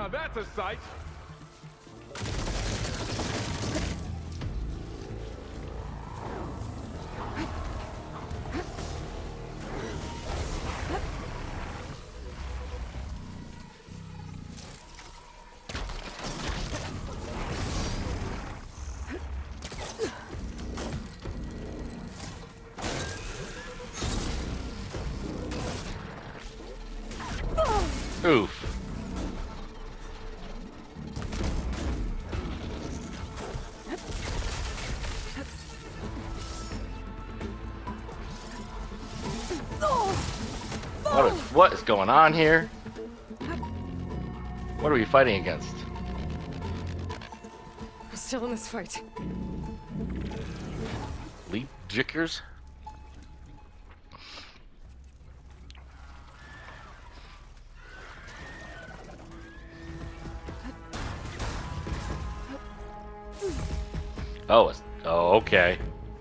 Now that's a sight. Oof. What is going on here? What are we fighting against? We're still in this fight. Leap jickers? Oh, okay.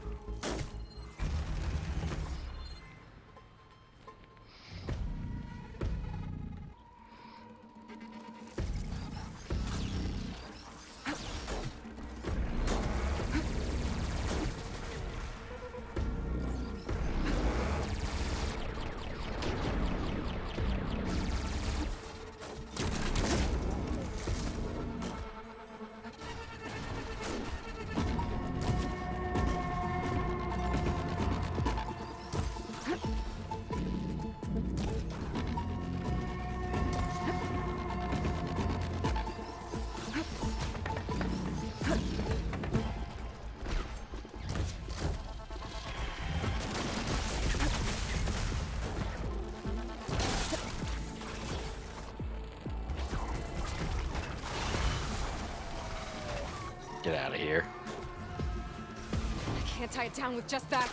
Get out of here. I can't tie it down with just that.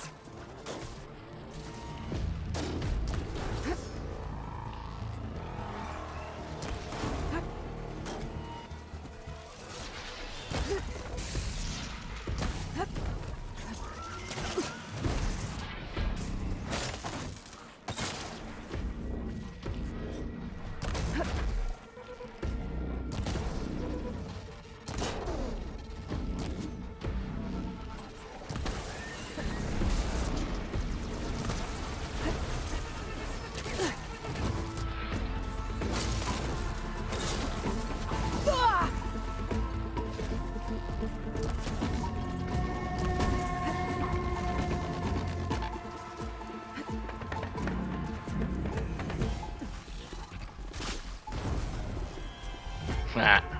Ah.